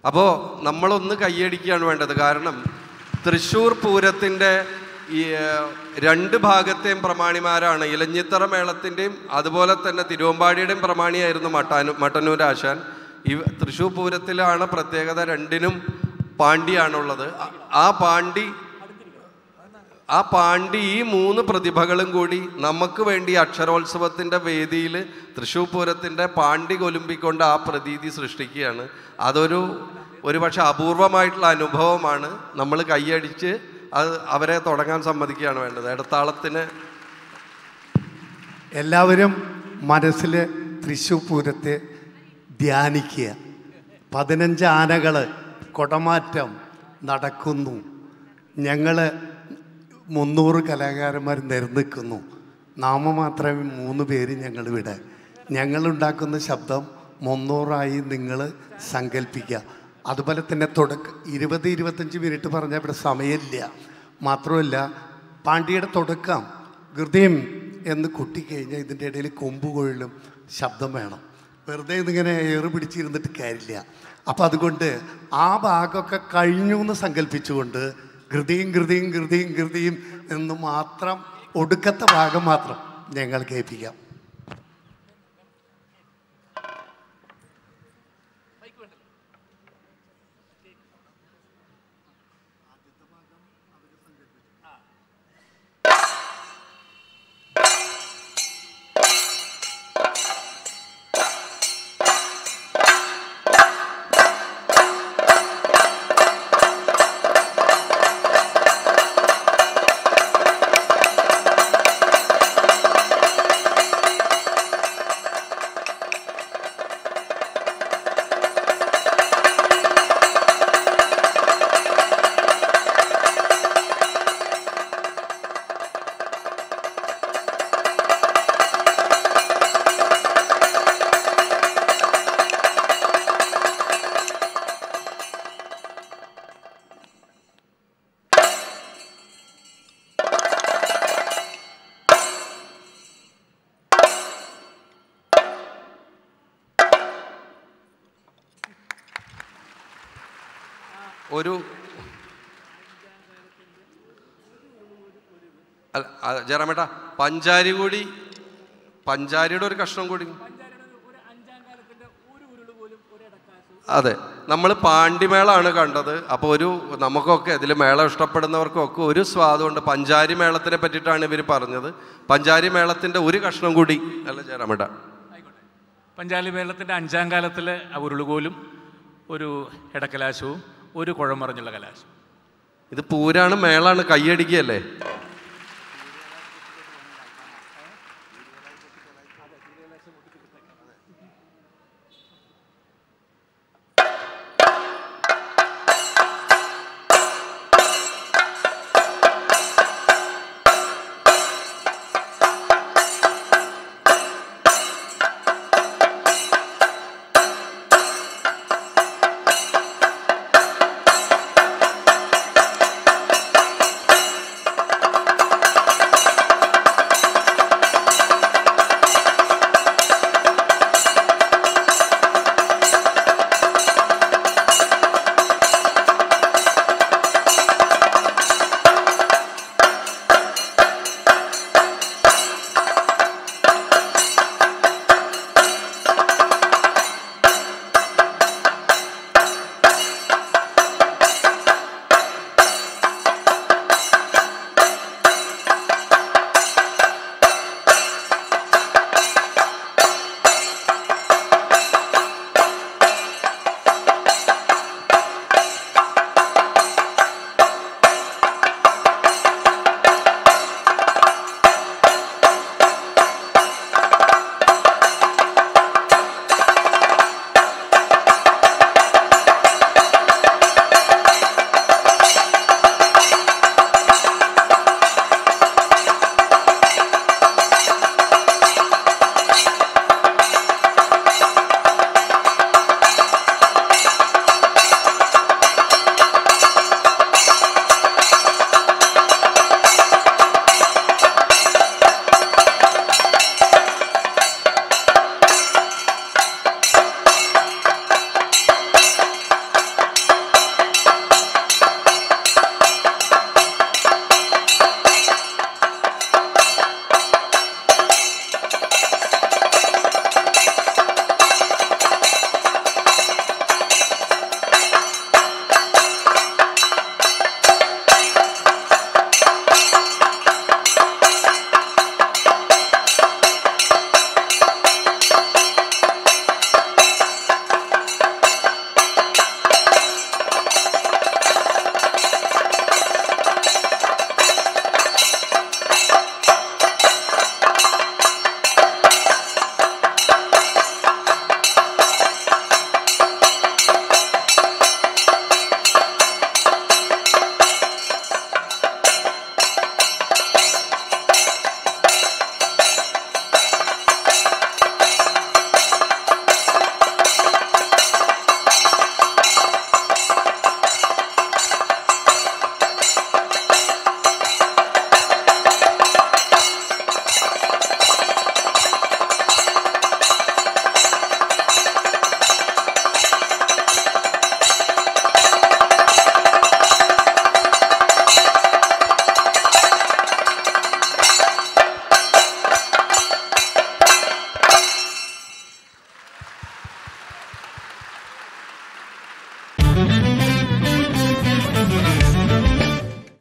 അപ്പോൾ നമ്മളൊന്ന് കൈയടിക്കുകയാണ് വേണ്ടത്. കാരണം തൃശ്ശൂർ പൂരത്തിൻ്റെ ഈ രണ്ട് ഭാഗത്തെയും പ്രമാണിമാരാണ്. ഇലഞ്ഞിത്തറ മേളത്തിൻ്റെയും അതുപോലെ തന്നെ തിരുവമ്പാടിയുടെയും പ്രമാണിയായിരുന്നു മട്ടന്നൂർ ആശാൻ. തൃശ്ശൂർ പൂരത്തിലാണ് പ്രത്യേകത, രണ്ടിനും പാണ്ടിയാണുള്ളത്. ആ പാണ്ടി ഈ മൂന്ന് പ്രതിഭകളും കൂടി നമുക്ക് വേണ്ടി അക്ഷരോത്സവത്തിൻ്റെ വേദിയിൽ തൃശ്ശൂർ പൂരത്തിൻ്റെ പാണ്ടി കൊലുമ്പിക്കൊണ്ട് ആ പ്രതീതി സൃഷ്ടിക്കുകയാണ്. ഒരു പക്ഷെ അപൂർവമായിട്ടുള്ള അനുഭവമാണ്. നമ്മൾ കൈയടിച്ച് അവരെ തുടങ്ങാൻ സമ്മതിക്കുകയാണ് വേണ്ടത്. ഇടത്താളത്തിന് എല്ലാവരും മനസ്സിൽ തൃശ്ശൂർ പൂരത്തെ ധ്യാനിക്കുക. 15 ആനകൾ കുടമാറ്റം നടക്കുന്നു. ഞങ്ങൾ 300 കലാകാരന്മാർ നിരന്നിക്കുന്നു. നാമമാത്രമേ 3 പേര് ഞങ്ങളിവിടെ. ഞങ്ങളുണ്ടാക്കുന്ന ശബ്ദം 300ആയി നിങ്ങൾ സങ്കല്പിക്കുക. അതുപോലെ തന്നെ 20-25 മിനിറ്റ് പറഞ്ഞാൽ ഇവിടെ സമയമില്ല. മാത്രമല്ല പാണ്ടിയുടെ തുടക്കം ഹൃദയം എന്ന് കൊട്ടിക്കഴിഞ്ഞാൽ ഇതിൻ്റെ ഇടയിൽ കൊമ്പ് കൊഴിലും ശബ്ദം വേണം. വെറുതെ ഇതിങ്ങനെ ഏറ് പിടിച്ചിരുന്നിട്ട് കാര്യമില്ല. അപ്പം അതുകൊണ്ട് ആ ഭാഗമൊക്കെ കഴിഞ്ഞു എന്ന് സങ്കല്പിച്ചുകൊണ്ട് ഹൃദയം ഹൃദയം ഹൃദയം ഹൃദയം എന്ന് മാത്രം ഒടുക്കത്തെ ഭാഗം മാത്രം ഞങ്ങൾ കേൾപ്പിക്കാം. ജയറാമേട്ടാ പഞ്ചാരിയുടെ ഒരു കഷ്ണം കൂടി. അതെ, നമ്മൾ പാണ്ടിമേളാണ് കണ്ടത്. അപ്പോൾ നമുക്കൊക്കെ ഇതിൽ മേളം ഇഷ്ടപ്പെടുന്നവർക്കൊക്കെ ഒരു സ്വാദുണ്ട്. പഞ്ചാരി മേളത്തിനെ പറ്റിയിട്ടാണ് ഇവർ പറഞ്ഞത്. പഞ്ചാരി മേളത്തിൻ്റെ ഒരു കഷ്ണം കൂടി അല്ല ജയറാമേട്ടാ? പഞ്ചാരി മേളത്തിൻ്റെ 5ാം കാലത്തിലെ ഉരുളുകോലും ഒരു ഇടക്കലാശവും ഒരു കുഴമറിഞ്ഞുള്ള കലാശം. ഇത് പൂരാണ്, മേളാണ്, കൈയടിക്കുകയല്ലേ?